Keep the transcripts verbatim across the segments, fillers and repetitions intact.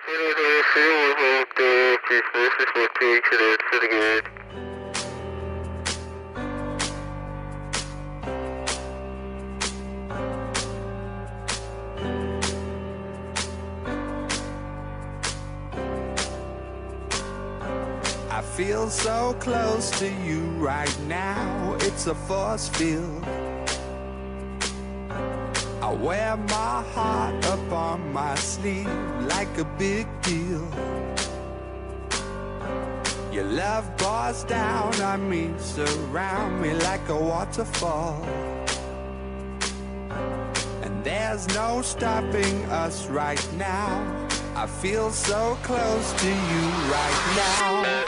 I feel so close to you right now, it's a force field. I wear my heart up on my sleeve like a big deal. Your love pours down on me, surround me like a waterfall. And there's no stopping us right now. I feel so close to you right now.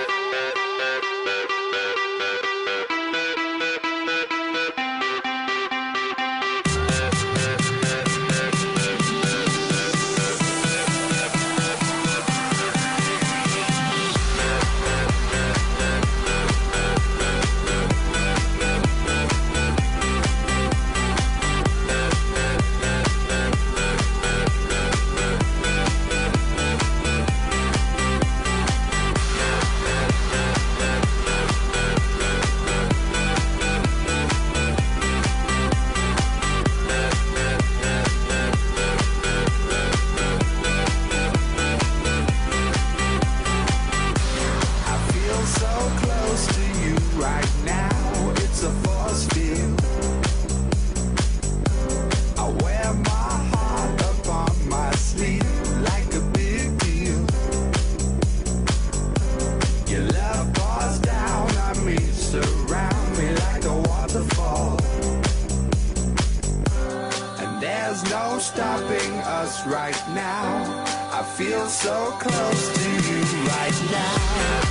There's no stopping us right now. I feel so close to you right now.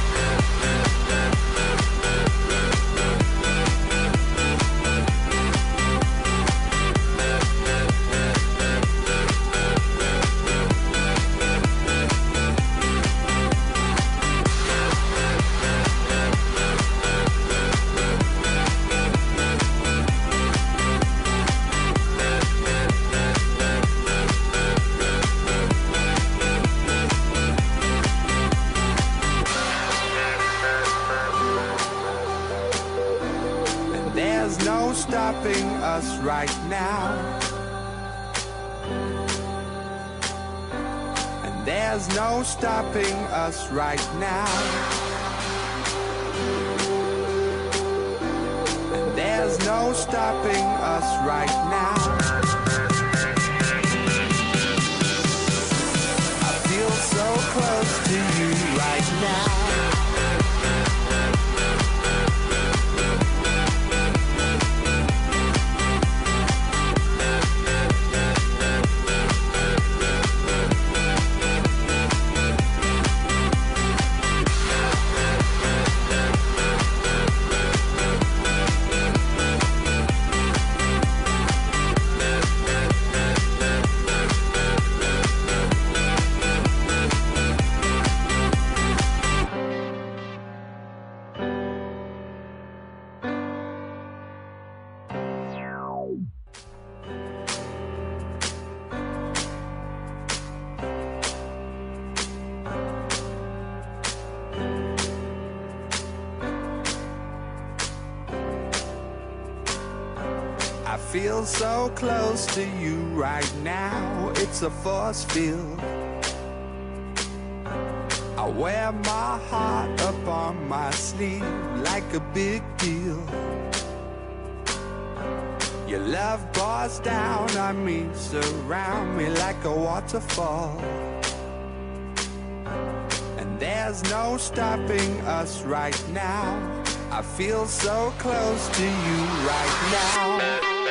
There's no stopping us right now. And there's no stopping us right now. And there's no stopping us right now. I feel so close to you right now. I feel so close to you right now, it's a force field. I wear my heart up on my sleeve like a big deal. Your love pours down on me, surround me like a waterfall. And there's no stopping us right now. I feel so close to you right now.